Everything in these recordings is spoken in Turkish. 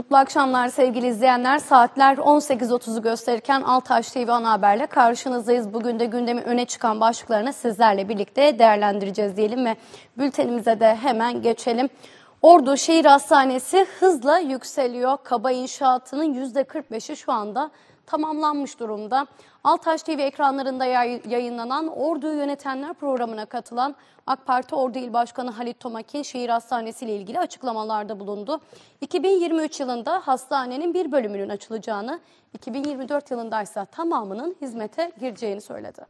Mutlu akşamlar sevgili izleyenler. Saatler 18.30'u gösterirken Altaş TV ana haberle karşınızdayız. Bugün de gündemin öne çıkan başlıklarını sizlerle birlikte değerlendireceğiz diyelim ve bültenimize de hemen geçelim. Ordu Şehir Hastanesi hızla yükseliyor. Kaba inşaatının %45'i şu anda tamamlanmış durumda. Altaş TV ekranlarında yayınlanan Ordu'yu Yönetenler programına katılan AK Parti Ordu İl Başkanı Halit Tomakin şehir hastanesi ile ilgili açıklamalarda bulundu. 2023 yılında hastanenin bir bölümünün açılacağını, 2024 yılında ise tamamının hizmete gireceğini söyledi.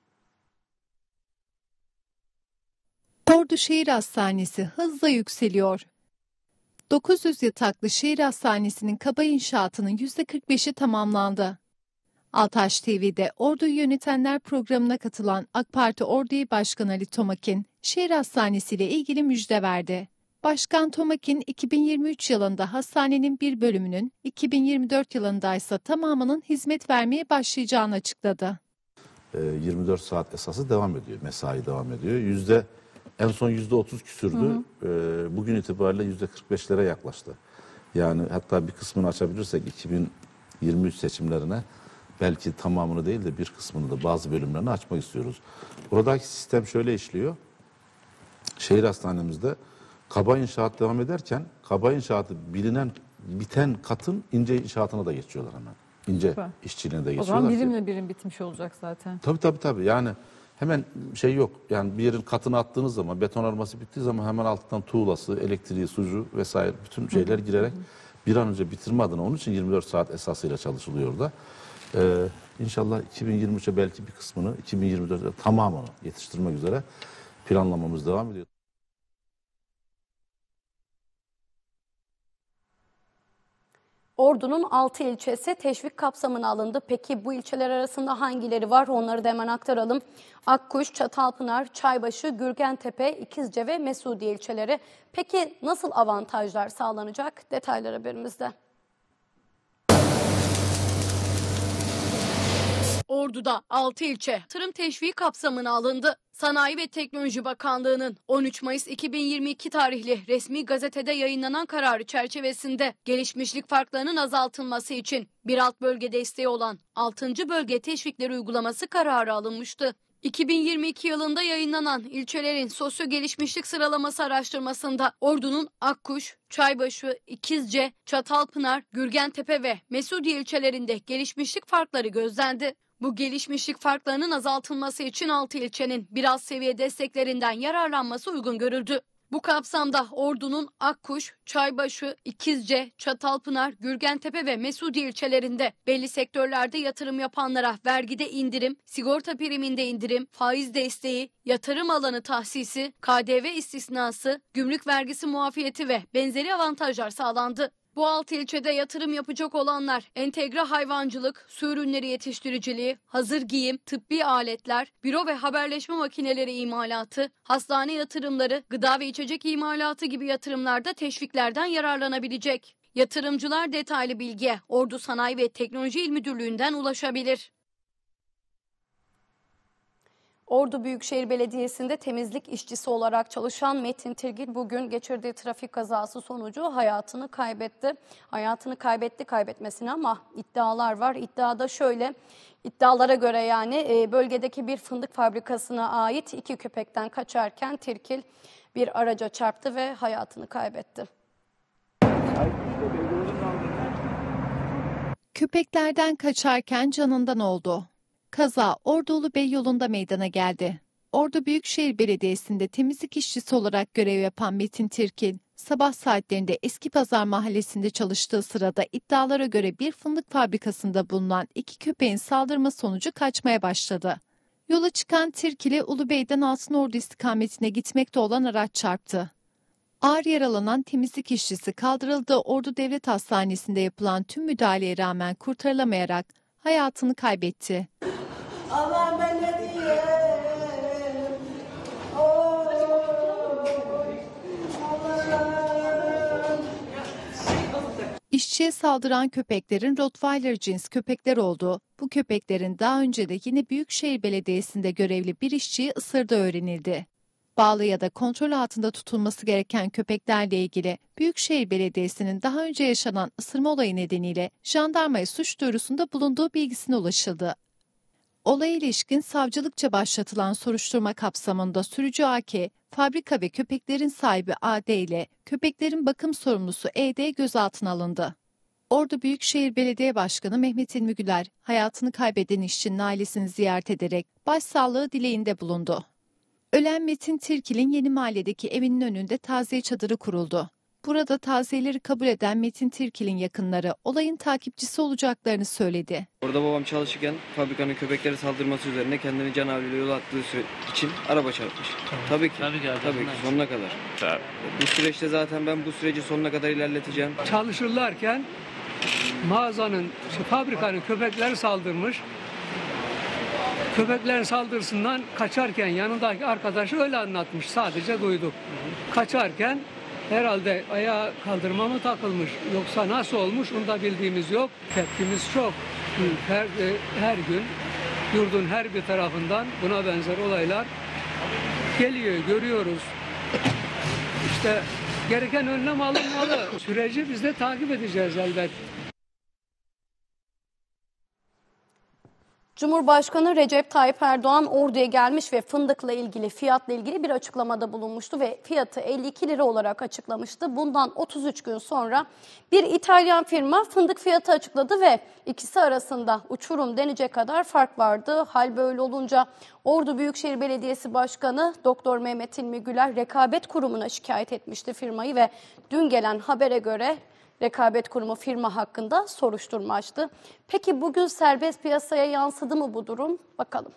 Ordu Şehir Hastanesi hızla yükseliyor. 900 yataklı şehir hastanesinin kaba inşaatının %45'i tamamlandı. Altaş TV'de Ordu'yu Yönetenler programına katılan AK Parti Ordu İl Başkanı Ali Tomakin, şehir hastanesi ile ilgili müjde verdi. Başkan Tomakin, 2023 yılında hastanenin bir bölümünün, 2024 yılında ise tamamının hizmet vermeye başlayacağını açıkladı. 24 saat esası devam ediyor, mesai devam ediyor. En son %30 küsürdü. Bugün itibariyle %45'lere yaklaştı. Yani hatta bir kısmını açabilirsek 2023 seçimlerine belki tamamını değil de bir kısmını da bazı bölümlerini açmak istiyoruz. Buradaki sistem şöyle işliyor. Şehir hastanemizde kaba inşaat devam ederken kaba inşaatı biten katın ince inşaatına da geçiyorlar hemen. İnce işçiliğine de geçiyorlar. O zaman birimle birim bitmiş olacak zaten. Tabii. Yani hemen şey yok. Yani bir yerin katını attığınız zaman, beton arması bittiği zaman hemen altından tuğlası, elektriği, sucu vesaire bütün şeyler girerek bir an önce bitirme adına onun için 24 saat esasıyla çalışılıyor orada. İnşallah 2023'e belki bir kısmını, 2024'e tamamını yetiştirmek üzere planlamamız devam ediyor. Ordu'nun 6 ilçesi teşvik kapsamına alındı. Peki bu ilçeler arasında hangileri var? Onları da hemen aktaralım. Akkuş, Çatalpınar, Çaybaşı, Gürgentepe, İkizce ve Mesudiye ilçeleri. Peki nasıl avantajlar sağlanacak? Detaylar haberimizde. Ordu'da 6 ilçe tarım teşviği kapsamına alındı. Sanayi ve Teknoloji Bakanlığı'nın 13 Mayıs 2022 tarihli resmi gazetede yayınlanan kararı çerçevesinde gelişmişlik farklarının azaltılması için bir alt bölge desteği olan 6. bölge teşvikleri uygulaması kararı alınmıştı. 2022 yılında yayınlanan ilçelerin sosyo gelişmişlik sıralaması araştırmasında Ordu'nun Akkuş, Çaybaşı, İkizce, Çatalpınar, Gürgentepe ve Mesudiye ilçelerinde gelişmişlik farkları gözlendi. Bu gelişmişlik farklarının azaltılması için 6 ilçenin biraz seviye desteklerinden yararlanması uygun görüldü. Bu kapsamda Ordu'nun Akkuş, Çaybaşı, İkizce, Çatalpınar, Gürgentepe ve Mesudiye ilçelerinde belli sektörlerde yatırım yapanlara vergide indirim, sigorta priminde indirim, faiz desteği, yatırım alanı tahsisi, KDV istisnası, gümrük vergisi muafiyeti ve benzeri avantajlar sağlandı. Bu 6 ilçede yatırım yapacak olanlar entegre hayvancılık, su ürünleri yetiştiriciliği, hazır giyim, tıbbi aletler, büro ve haberleşme makineleri imalatı, hastane yatırımları, gıda ve içecek imalatı gibi yatırımlarda teşviklerden yararlanabilecek. Yatırımcılar detaylı bilgiye Ordu Sanayi ve Teknoloji İl Müdürlüğü'nden ulaşabilir. Ordu Büyükşehir Belediyesi'nde temizlik işçisi olarak çalışan Metin Tirgil bugün geçirdiği trafik kazası sonucu hayatını kaybetti. Hayatını kaybetmesine ama iddialar var. İddiada şöyle, iddialara göre yani bölgedeki bir fındık fabrikasına ait 2 köpekten kaçarken Tirgil bir araca çarptı ve hayatını kaybetti. Köpeklerden kaçarken canından oldu. Kaza Ordu Ulubey yolunda meydana geldi. Ordu Büyükşehir Belediyesi'nde temizlik işçisi olarak görev yapan Metin Tirkil, sabah saatlerinde Eskipazar Mahallesi'nde çalıştığı sırada iddialara göre bir fındık fabrikasında bulunan 2 köpeğin saldırma sonucu kaçmaya başladı. Yola çıkan Tirkil'e Ulubey'den Altınordu istikametine gitmekte olan araç çarptı. Ağır yaralanan temizlik işçisi kaldırıldığı Ordu Devlet Hastanesi'nde yapılan tüm müdahaleye rağmen kurtarılamayarak hayatını kaybetti. Allah ben ne diyeyim? İşçiye saldıran köpeklerin Rottweiler cins köpekler olduğu, bu köpeklerin daha önce de yine Büyükşehir Belediyesi'nde görevli bir işçiyi ısırdığı öğrenildi. Bağlı ya da kontrol altında tutulması gereken köpeklerle ilgili Büyükşehir Belediyesi'nin daha önce yaşanan ısırma olayı nedeniyle jandarmaya suç duyurusunda bulunduğu bilgisine ulaşıldı. Olaya ilişkin savcılıkça başlatılan soruşturma kapsamında sürücü AK, fabrika ve köpeklerin sahibi AD ile köpeklerin bakım sorumlusu ED gözaltına alındı. Ordu Büyükşehir Belediye Başkanı Mehmet İlmi Güler, hayatını kaybeden işçinin ailesini ziyaret ederek başsağlığı dileğinde bulundu. Ölen Metin Tirkil'in Yeni Mahalle'deki evinin önünde taziye çadırı kuruldu. Burada taziyeleri kabul eden Metin Tirkil'in yakınları olayın takipçisi olacaklarını söyledi. Orada babam çalışırken fabrikanın köpeklere saldırması üzerine kendini canavliyle yol attığı için araba çarpmış. Tabii ki sonuna kadar. Bu süreçte zaten ben bu süreci sonuna kadar ilerleteceğim. Çalışırlarken fabrikanın köpekleri saldırmış. Köpeklerin saldırısından kaçarken yanındaki arkadaşı öyle anlatmış. Sadece duyduk. Kaçarken herhalde ayağa kaldırma mı takılmış yoksa nasıl olmuş onu da bildiğimiz yok. Tepkimiz çok. Her gün yurdun her bir tarafından buna benzer olaylar geliyor, görüyoruz. İşte gereken önlem alınmalı. Süreci biz de takip edeceğiz elbette. Cumhurbaşkanı Recep Tayyip Erdoğan Ordu'ya gelmiş ve fındıkla ilgili, fiyatla ilgili bir açıklamada bulunmuştu ve fiyatı 52 lira olarak açıklamıştı. Bundan 33 gün sonra bir İtalyan firma fındık fiyatı açıkladı ve ikisi arasında uçurum denecek kadar fark vardı. Hal böyle olunca Ordu Büyükşehir Belediyesi Başkanı Doktor Mehmet İlmi Güler Rekabet Kurumu'na şikayet etmişti firmayı ve dün gelen habere göre Rekabet Kurumu firma hakkında soruşturma açtı. Peki bugün serbest piyasaya yansıdı mı bu durum? Bakalım.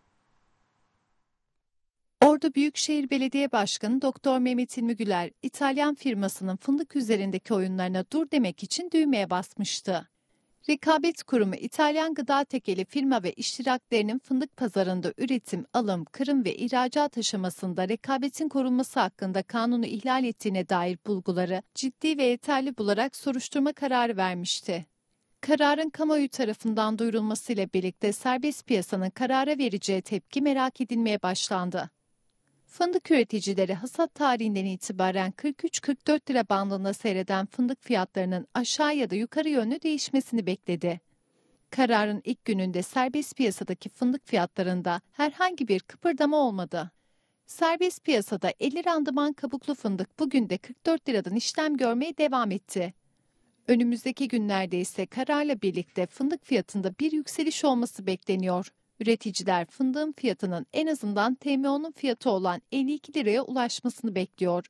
Ordu Büyükşehir Belediye Başkanı Doktor Mehmet İlmi Güler, İtalyan firmasının fındık üzerindeki oyunlarına dur demek için düğmeye basmıştı. Rekabet Kurumu, İtalyan gıda tekeli firma ve iştiraklerinin fındık pazarında üretim, alım, kırım ve ihracat aşamasında rekabetin korunması hakkında kanunu ihlal ettiğine dair bulguları ciddi ve yeterli bularak soruşturma kararı vermişti. Kararın kamuoyu tarafından duyurulmasıyla birlikte serbest piyasanın karara vereceği tepki merak edilmeye başlandı. Fındık üreticileri hasat tarihinden itibaren 43-44 lira bandında seyreden fındık fiyatlarının aşağı ya da yukarı yönlü değişmesini bekledi. Kararın ilk gününde serbest piyasadaki fındık fiyatlarında herhangi bir kıpırdama olmadı. Serbest piyasada 50 randıman kabuklu fındık bugün de 44 liradan işlem görmeye devam etti. Önümüzdeki günlerde ise kararla birlikte fındık fiyatında bir yükseliş olması bekleniyor. Üreticiler fındığın fiyatının en azından TMO'nun fiyatı olan 52 liraya ulaşmasını bekliyor.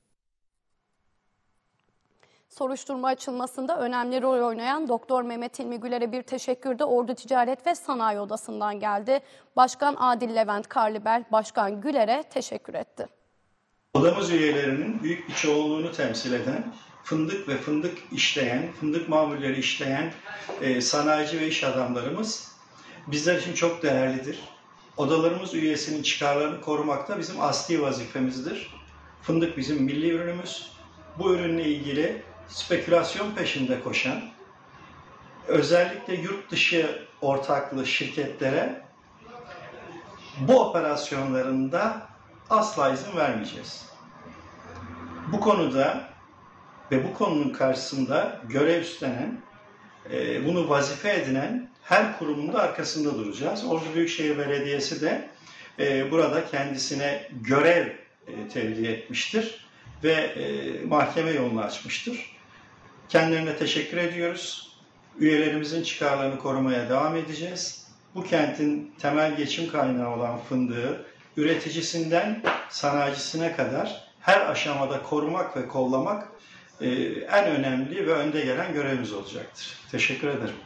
Soruşturma açılmasında önemli rol oynayan Doktor Mehmet İlmi Güler'e bir teşekkür de Ordu Ticaret ve Sanayi Odası'ndan geldi. Başkan Adil Levent Karlibel, Başkan Güler'e teşekkür etti. Odamız üyelerinin büyük bir çoğunluğunu temsil eden, fındık ve fındık işleyen, fındık mamulleri işleyen sanayici ve iş adamlarımız bizler için çok değerlidir. Odalarımız üyesinin çıkarlarını korumak da bizim asli vazifemizdir. Fındık bizim milli ürünümüz. Bu ürünle ilgili spekülasyon peşinde koşan, özellikle yurt dışı ortaklı şirketlere bu operasyonlarında asla izin vermeyeceğiz. Bu konuda ve bu konunun karşısında görev üstlenen, bunu vazife edinen her kurumun da arkasında duracağız. Ordu Büyükşehir Belediyesi de burada kendisine görev tevdi etmiştir ve mahkeme yolunu açmıştır. Kendilerine teşekkür ediyoruz. Üyelerimizin çıkarlarını korumaya devam edeceğiz. Bu kentin temel geçim kaynağı olan fındığı üreticisinden sanayicisine kadar her aşamada korumak ve kollamak en önemli ve önde gelen görevimiz olacaktır. Teşekkür ederim.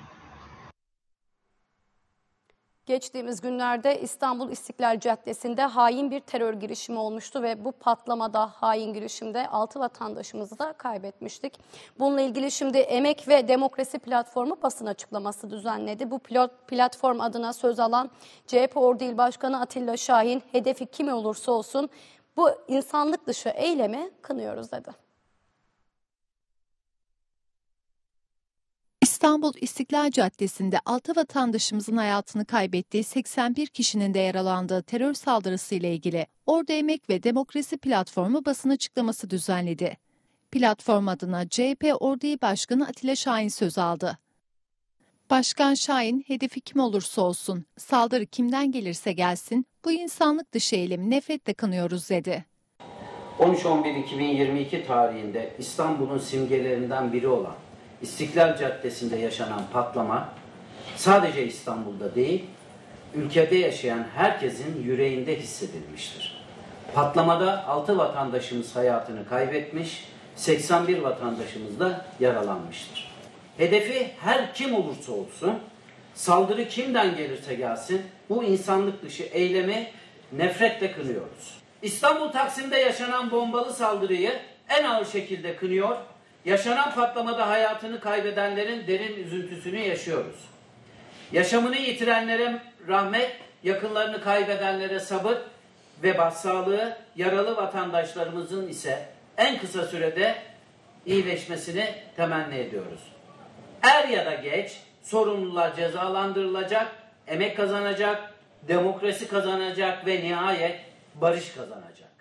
Geçtiğimiz günlerde İstanbul İstiklal Caddesi'nde hain bir terör girişimi olmuştu ve bu patlamada, hain girişimde 6 vatandaşımızı da kaybetmiştik. Bununla ilgili şimdi Emek ve Demokrasi Platformu basın açıklaması düzenledi. Bu platform adına söz alan CHP Ordu İl Başkanı Atilla Şahin, hedefi kim olursa olsun bu insanlık dışı eylemi kınıyoruz dedi. İstanbul İstiklal Caddesi'nde 6 vatandaşımızın hayatını kaybettiği 81 kişinin de yaralandığı terör saldırısı ile ilgili Ordu Emek ve Demokrasi Platformu basın açıklaması düzenledi. Platform adına CHP Ordu İl Başkanı Atilla Şahin söz aldı. Başkan Şahin, hedefi kim olursa olsun, saldırı kimden gelirse gelsin, bu insanlık dışı eylemi nefretle kınıyoruz dedi. 13-11-2022 tarihinde İstanbul'un simgelerinden biri olan İstiklal Caddesi'nde yaşanan patlama sadece İstanbul'da değil, ülkede yaşayan herkesin yüreğinde hissedilmiştir. Patlamada 6 vatandaşımız hayatını kaybetmiş, 81 vatandaşımız da yaralanmıştır. Hedefi her kim olursa olsun, saldırı kimden gelirse gelsin, bu insanlık dışı eylemi nefretle kınıyoruz. İstanbul Taksim'de yaşanan bombalı saldırıyı en ağır şekilde kınıyor, yaşanan patlamada hayatını kaybedenlerin derin üzüntüsünü yaşıyoruz. Yaşamını yitirenlere rahmet, yakınlarını kaybedenlere sabır ve başsağlığı, yaralı vatandaşlarımızın ise en kısa sürede iyileşmesini temenni ediyoruz. Er ya da geç sorumlular cezalandırılacak, emek kazanacak, demokrasi kazanacak ve nihayet barış kazanacak.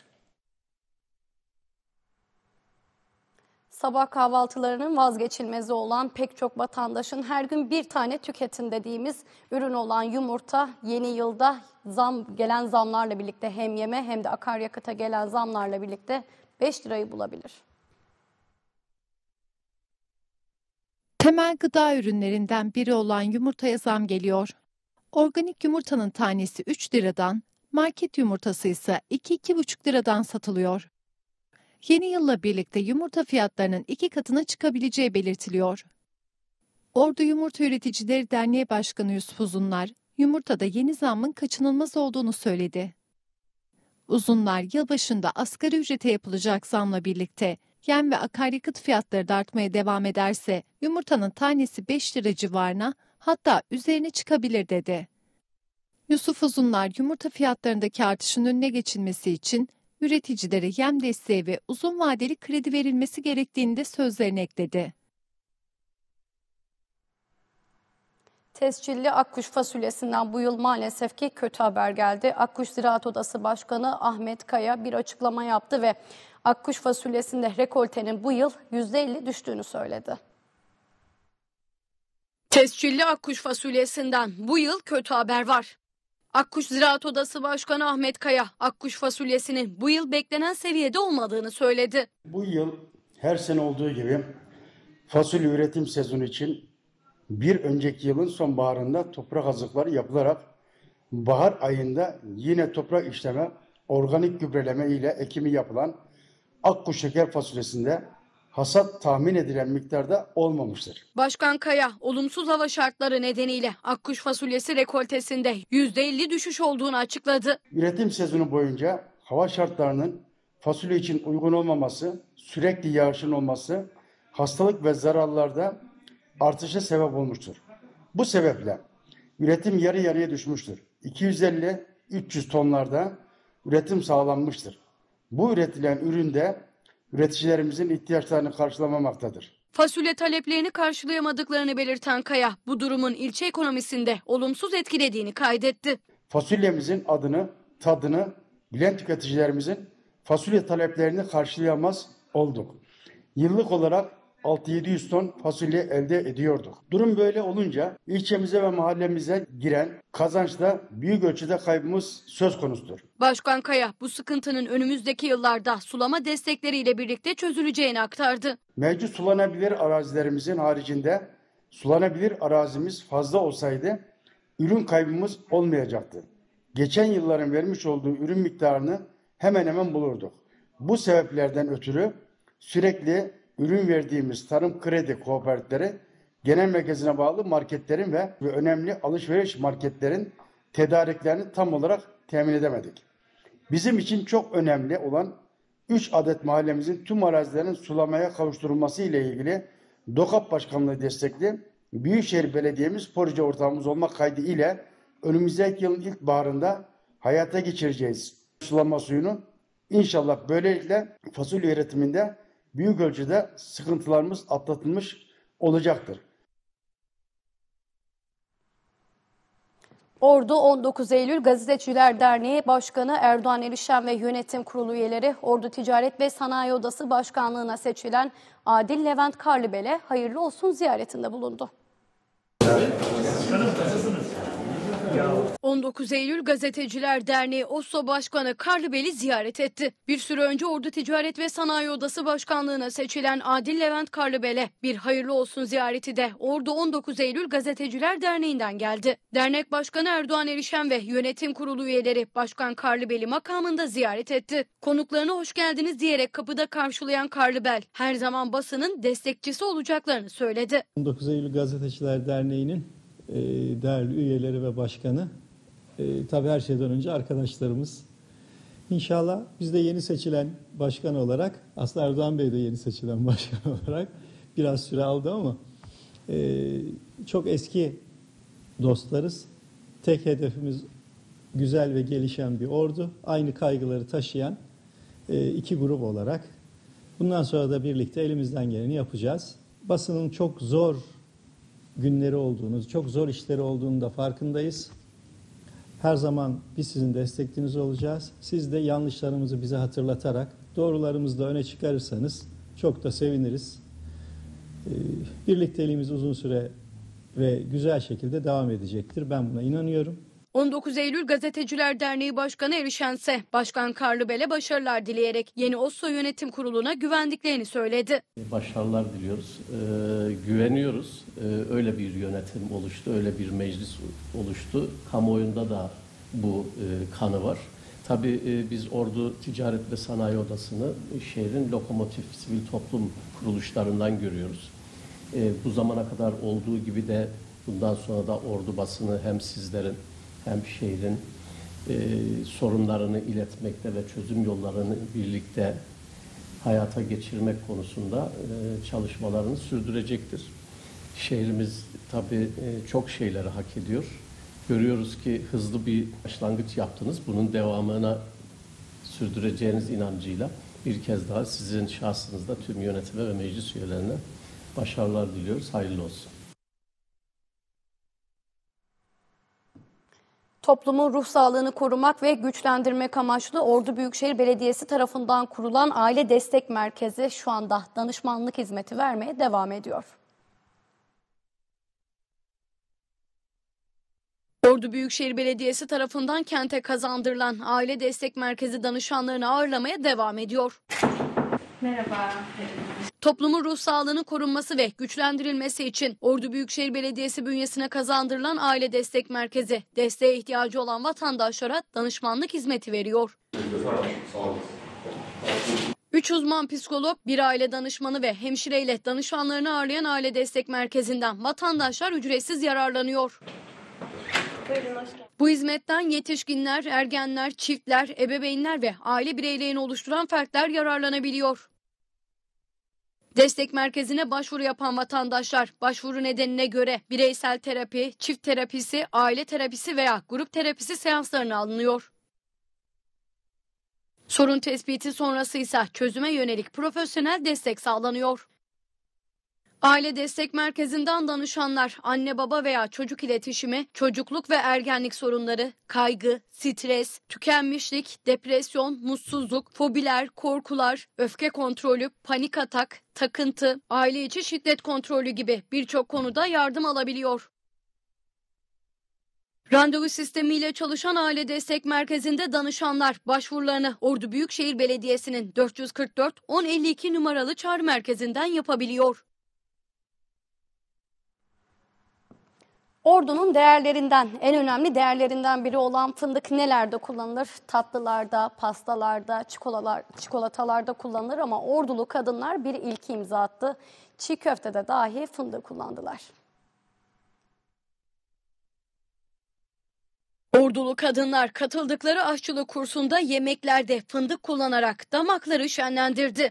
Sabah kahvaltılarının vazgeçilmezi olan pek çok vatandaşın her gün bir tane tüketin dediğimiz ürün olan yumurta yeni yılda gelen zamlarla birlikte hem yeme hem de akaryakıta gelen zamlarla birlikte 5 lirayı bulabilir. Temel gıda ürünlerinden biri olan yumurtaya zam geliyor. Organik yumurtanın tanesi 3 liradan, market yumurtası ise 2-2,5 liradan satılıyor. Yeni yılla birlikte yumurta fiyatlarının 2 katına çıkabileceği belirtiliyor. Ordu Yumurta Üreticileri Derneği Başkanı Yusuf Uzunlar, yumurtada yeni zammın kaçınılmaz olduğunu söyledi. Uzunlar, yılbaşında asgari ücrete yapılacak zamla birlikte yem ve akaryakıt fiyatları da artmaya devam ederse yumurtanın tanesi 5 lira civarına, hatta üzerine çıkabilir dedi. Yusuf Uzunlar, yumurta fiyatlarındaki artışın önüne geçilmesi için üreticilere yem desteği ve uzun vadeli kredi verilmesi gerektiğini de sözlerine ekledi. Tescilli akkuş fasulyesinden bu yıl maalesef ki kötü haber geldi. Akkuş Ziraat Odası Başkanı Ahmet Kaya bir açıklama yaptı ve akkuş fasulyesinde rekoltenin bu yıl %50 düştüğünü söyledi. Tescilli akkuş fasulyesinden bu yıl kötü haber var. Akkuş Ziraat Odası Başkanı Ahmet Kaya, akkuş fasulyesinin bu yıl beklenen seviyede olmadığını söyledi. Bu yıl her sene olduğu gibi fasulye üretim sezonu için bir önceki yılın sonbaharında toprak hazırlıkları yapılarak bahar ayında yine toprak işleme, organik gübreleme ile ekimi yapılan akkuş şeker fasulyesinde hasat tahmin edilen miktarda olmamıştır. Başkan Kaya, olumsuz hava şartları nedeniyle akkuş fasulyesi rekoltesinde %50 düşüş olduğunu açıkladı. Üretim sezonu boyunca hava şartlarının fasulye için uygun olmaması, sürekli yağışın olması, hastalık ve zararlarda artışa sebep olmuştur. Bu sebeple üretim yarı yarıya düşmüştür. 250-300 tonlarda üretim sağlanmıştır. Bu üretilen üründe üreticilerimizin ihtiyaçlarını karşılamamaktadır. Fasulye taleplerini karşılayamadıklarını belirten Kaya, bu durumun ilçe ekonomisinde olumsuz etkilediğini kaydetti. Fasulyemizin adını, tadını bilen tüketicilerimizin fasulye taleplerini karşılayamaz olduk. Yıllık olarak 600-700 ton fasulye elde ediyorduk. Durum böyle olunca ilçemize ve mahallemize giren kazançta büyük ölçüde kaybımız söz konusudur. Başkan Kaya, bu sıkıntının önümüzdeki yıllarda sulama destekleriyle birlikte çözüleceğini aktardı. Mevcut sulanabilir arazilerimizin haricinde sulanabilir arazimiz fazla olsaydı ürün kaybımız olmayacaktı. Geçen yılların vermiş olduğu ürün miktarını hemen hemen bulurduk. Bu sebeplerden ötürü sürekli ürün verdiğimiz tarım kredi kooperatifleri genel merkezine bağlı marketlerin ve önemli alışveriş marketlerin tedariklerini tam olarak temin edemedik. Bizim için çok önemli olan 3 adet mahallemizin tüm arazilerin sulamaya kavuşturulması ile ilgili DOKAP Başkanlığı destekli Büyükşehir Belediye'miz proje ortağımız olmak kaydı ile önümüzdeki yılın ilkbaharında hayata geçireceğiz sulama suyunu. İnşallah böylelikle fasulye üretiminde büyük ölçüde sıkıntılarımız atlatılmış olacaktır. Ordu 19 Eylül Gazeteciler Derneği Başkanı Erdoğan Erişen ve yönetim kurulu üyeleri Ordu Ticaret ve Sanayi Odası Başkanlığı'na seçilen Adil Levent Karlıbel'e hayırlı olsun ziyaretinde bulundu. 19 Eylül Gazeteciler Derneği OSSO Başkanı Karlıbel'i ziyaret etti. Bir süre önce Ordu Ticaret ve Sanayi Odası Başkanlığı'na seçilen Adil Levent Karlıbel'e bir hayırlı olsun ziyareti de Ordu 19 Eylül Gazeteciler Derneği'nden geldi. Dernek Başkanı Erdoğan Erişen ve yönetim kurulu üyeleri Başkan Karlıbel'i makamında ziyaret etti. Konuklarına hoş geldiniz diyerek kapıda karşılayan Karlıbel her zaman basının destekçisi olacaklarını söyledi. 19 Eylül Gazeteciler Derneği'nin değerli üyeleri ve başkanı, tabii her şeyden önce arkadaşlarımız. İnşallah biz de yeni seçilen başkan olarak, aslında Erdoğan Bey de yeni seçilen başkan olarak biraz süre aldı ama çok eski dostlarız. Tek hedefimiz güzel ve gelişen bir ordu. Aynı kaygıları taşıyan iki grup olarak. Bundan sonra da birlikte elimizden geleni yapacağız. Basının çok zor günleri olduğunu, çok zor işleri olduğunu da farkındayız. Her zaman biz sizin destekçiniz olacağız. Siz de yanlışlarımızı bize hatırlatarak doğrularımızı da öne çıkarırsanız çok da seviniriz. Birlikteliğimiz uzun süre ve güzel şekilde devam edecektir. Ben buna inanıyorum. 19 Eylül Gazeteciler Derneği Başkanı Erişense Başkan Karlıbel'e başarılar dileyerek yeni OSSO Yönetim Kurulu'na güvendiklerini söyledi. Başarılar diliyoruz, güveniyoruz. Öyle bir yönetim oluştu, öyle bir meclis oluştu. Kamuoyunda da bu kanı var. Tabii biz Ordu Ticaret ve Sanayi Odası'nı şehrin lokomotif sivil toplum kuruluşlarından görüyoruz. Bu zamana kadar olduğu gibi de bundan sonra da Ordu basını hem sizlerin hem şehrin sorunlarını iletmekte ve çözüm yollarını birlikte hayata geçirmek konusunda çalışmalarını sürdürecektir. Şehrimiz tabii çok şeyleri hak ediyor. Görüyoruz ki hızlı bir başlangıç yaptınız. Bunun devamına sürdüreceğiniz inancıyla bir kez daha sizin şahsınızda tüm yönetime ve meclis üyelerine başarılar diliyoruz. Hayırlı olsun. Toplumun ruh sağlığını korumak ve güçlendirmek amaçlı Ordu Büyükşehir Belediyesi tarafından kurulan Aile Destek Merkezi şu anda danışmanlık hizmeti vermeye devam ediyor. Ordu Büyükşehir Belediyesi tarafından kente kazandırılan Aile Destek Merkezi danışanlarını ağırlamaya devam ediyor. Merhaba. Toplumun ruh sağlığının korunması ve güçlendirilmesi için Ordu Büyükşehir Belediyesi bünyesine kazandırılan Aile Destek Merkezi, desteğe ihtiyacı olan vatandaşlara danışmanlık hizmeti veriyor. 3 uzman psikolog, bir aile danışmanı ve hemşireyle danışanlarını ağırlayan Aile Destek Merkezi'nden vatandaşlar ücretsiz yararlanıyor. Bu hizmetten yetişkinler, ergenler, çiftler, ebeveynler ve aile bireylerini oluşturan fertler yararlanabiliyor. Destek merkezine başvuru yapan vatandaşlar başvuru nedenine göre bireysel terapi, çift terapisi, aile terapisi veya grup terapisi seanslarına alınıyor. Sorun tespiti sonrası ise çözüme yönelik profesyonel destek sağlanıyor. Aile Destek Merkezi'nden danışanlar anne baba veya çocuk iletişimi, çocukluk ve ergenlik sorunları, kaygı, stres, tükenmişlik, depresyon, mutsuzluk, fobiler, korkular, öfke kontrolü, panik atak, takıntı, aile içi şiddet kontrolü gibi birçok konuda yardım alabiliyor. Randevu sistemiyle çalışan Aile Destek Merkezi'nde danışanlar başvurularını Ordu Büyükşehir Belediyesi'nin 444 1052 numaralı çağrı merkezinden yapabiliyor. Ordu'nun değerlerinden, en önemli değerlerinden biri olan fındık nelerde kullanılır? Tatlılarda, pastalarda, çikolatalarda kullanılır ama Ordulu kadınlar bir ilki imza attı. Çiğ köftede dahi fındık kullandılar. Ordulu kadınlar katıldıkları aşçılık kursunda yemeklerde fındık kullanarak damakları şenlendirdi.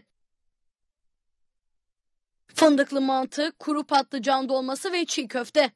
Fındıklı mantı, kuru patlıcan dolması ve çiğ köfte.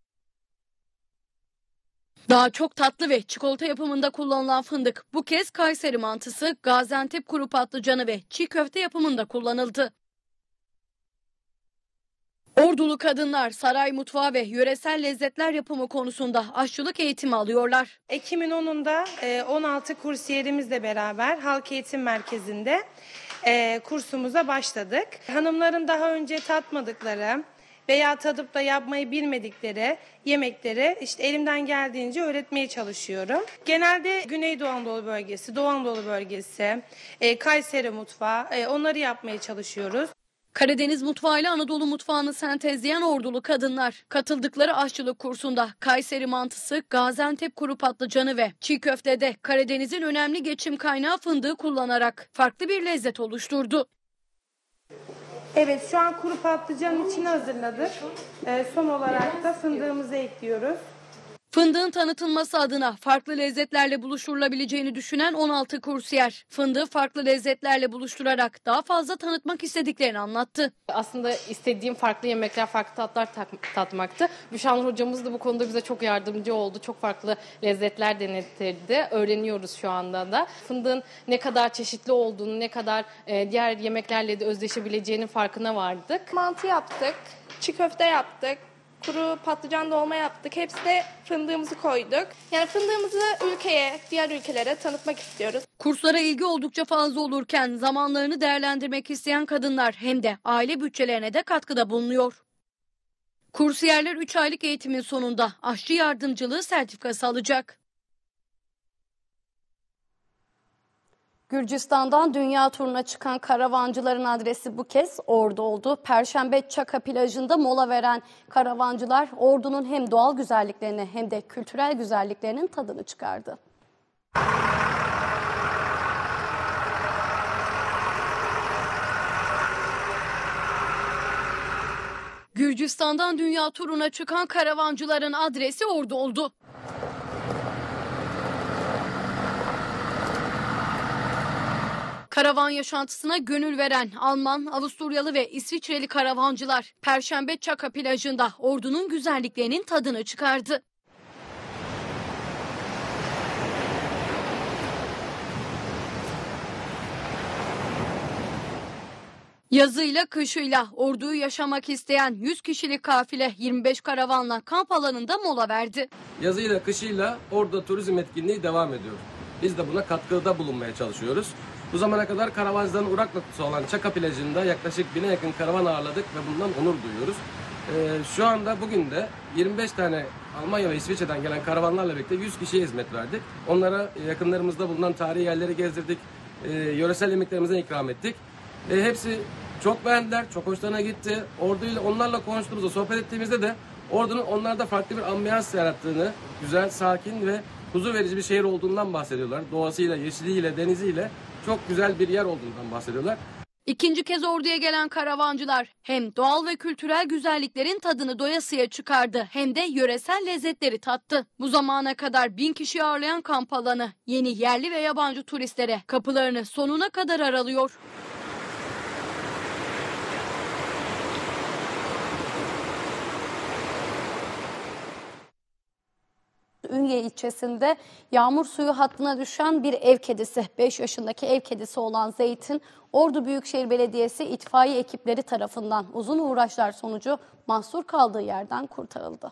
Daha çok tatlı ve çikolata yapımında kullanılan fındık bu kez Kayseri mantısı, Gaziantep kuru patlıcanı ve çiğ köfte yapımında kullanıldı. Ordulu kadınlar saray mutfağı ve yöresel lezzetler yapımı konusunda aşçılık eğitimi alıyorlar. Ekim'in 10'unda 16 kursiyerimizle beraber Halk Eğitim Merkezi'nde kursumuza başladık. Hanımların daha önce tatmadıkları veya tadıp da yapmayı bilmedikleri yemekleri elimden geldiğince öğretmeye çalışıyorum. Genelde Güneydoğu Anadolu bölgesi, Doğu Anadolu bölgesi, Kayseri mutfağı onları yapmaya çalışıyoruz. Karadeniz mutfağıyla Anadolu mutfağını sentezleyen Ordulu kadınlar katıldıkları aşçılık kursunda Kayseri mantısı, Gaziantep kuru patlıcanı ve çiğ köftede Karadeniz'in önemli geçim kaynağı fındığı kullanarak farklı bir lezzet oluşturdu. Evet, şu an kuru patlıcanın içini hazırladık. Son olarak da fındığımızı ekliyoruz. Fındığın tanıtılması adına farklı lezzetlerle buluşturulabileceğini düşünen 16 kursiyer, fındığı farklı lezzetlerle buluşturarak daha fazla tanıtmak istediklerini anlattı. Aslında istediğim farklı yemekler, farklı tatlar tatmaktı. Büşra Nur hocamız da bu konuda bize çok yardımcı oldu. Çok farklı lezzetler denettirdi. Öğreniyoruz şu anda da. Fındığın ne kadar çeşitli olduğunu, ne kadar diğer yemeklerle de özdeşebileceğinin farkına vardık. Mantı yaptık, çiğ köfte yaptık. Kuru patlıcan dolma yaptık. Hepsine fındığımızı koyduk. Yani fındığımızı ülkeye, diğer ülkelere tanıtmak istiyoruz. Kurslara ilgi oldukça fazla olurken zamanlarını değerlendirmek isteyen kadınlar hem de aile bütçelerine de katkıda bulunuyor. Kursiyerler 3 aylık eğitimin sonunda aşçı yardımcılığı sertifikası alacak. Gürcistan'dan dünya turuna çıkan karavancıların adresi bu kez Ordu oldu. Perşembe Çaka plajında mola veren karavancılar Ordu'nun hem doğal güzelliklerini hem de kültürel güzelliklerinin tadını çıkardı. Gürcistan'dan dünya turuna çıkan karavancıların adresi Ordu oldu. Karavan yaşantısına gönül veren Alman, Avusturyalı ve İsviçreli karavancılar Perşembe Çaka plajında Ordu'nun güzelliklerinin tadını çıkardı. Yazıyla kışıyla Ordu'yu yaşamak isteyen 100 kişilik kafile 25 karavanla kamp alanında mola verdi. Yazıyla kışıyla Ordu turizm etkinliği devam ediyor. Biz de buna katkıda bulunmaya çalışıyoruz. Bu zamana kadar karavancıların uğrak noktası olan Çaka plajında yaklaşık 1000'e yakın karavan ağırladık ve bundan onur duyuyoruz. Şu anda bugün de 25 tane Almanya ve İsviçre'den gelen karavanlarla birlikte 100 kişiye hizmet verdik. Onlara yakınlarımızda bulunan tarihi yerleri gezdirdik, yöresel yemeklerimizden ikram ettik. Hepsi çok beğendiler, çok hoşlarına gitti. Ordu'yla onlarla konuştuğumuzda, sohbet ettiğimizde de Ordu'nun onlarda farklı bir ambiyans yarattığını, güzel, sakin ve huzur verici bir şehir olduğundan bahsediyorlar. Doğasıyla, yeşiliyle, deniziyle çok güzel bir yer olduğundan bahsediyorlar. İkinci kez Ordu'ya gelen karavancılar hem doğal ve kültürel güzelliklerin tadını doyasıya çıkardı hem de yöresel lezzetleri tattı. Bu zamana kadar 1000 kişi ağırlayan kamp alanı yeni yerli ve yabancı turistlere kapılarını sonuna kadar aralıyor. Ünye ilçesinde yağmur suyu hattına düşen bir ev kedisi, 5 yaşındaki ev kedisi olan Zeytin, Ordu Büyükşehir Belediyesi itfaiye ekipleri tarafından uzun uğraşlar sonucu mahsur kaldığı yerden kurtarıldı.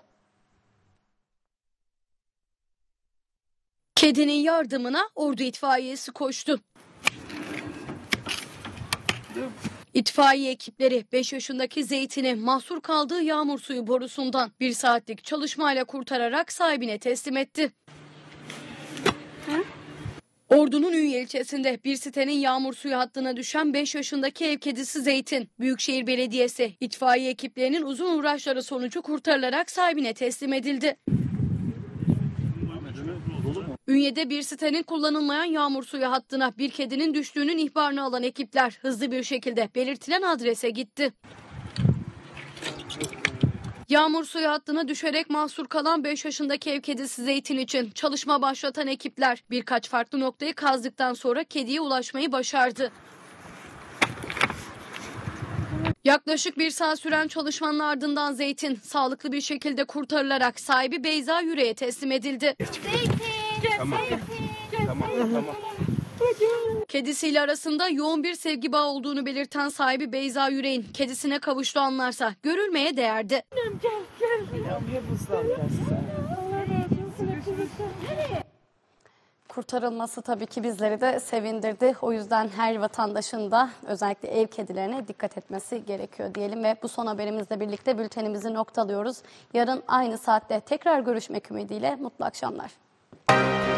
Kedinin yardımına Ordu itfaiyesi koştu. İtfaiye ekipleri 5 yaşındaki Zeytin'i mahsur kaldığı yağmur suyu borusundan 1 saatlik çalışmayla kurtararak sahibine teslim etti. Ordu'nun Ünye ilçesinde bir sitenin yağmur suyu hattına düşen 5 yaşındaki ev kedisi Zeytin, Büyükşehir Belediyesi itfaiye ekiplerinin uzun uğraşları sonucu kurtarılarak sahibine teslim edildi. Ünye'de bir sitenin kullanılmayan yağmur suyu hattına bir kedinin düştüğünün ihbarını alan ekipler hızlı bir şekilde belirtilen adrese gitti. Yağmur suyu hattına düşerek mahsur kalan 5 yaşındaki ev kedisi Zeytin için çalışma başlatan ekipler birkaç farklı noktayı kazdıktan sonra kediye ulaşmayı başardı. Yaklaşık 1 saat süren çalışmanın ardından Zeytin sağlıklı bir şekilde kurtarılarak sahibi Beyza Yüreğe teslim edildi. Tamam. Kedisiyle arasında yoğun bir sevgi bağı olduğunu belirten sahibi Beyza Yüreğin, kedisine kavuştuğu anlarsa görülmeye değerdi. Kurtarılması tabii ki bizleri de sevindirdi. O yüzden her vatandaşın da özellikle ev kedilerine dikkat etmesi gerekiyor diyelim ve bu son haberimizle birlikte bültenimizi noktalıyoruz. Yarın aynı saatte tekrar görüşmek ümidiyle mutlu akşamlar.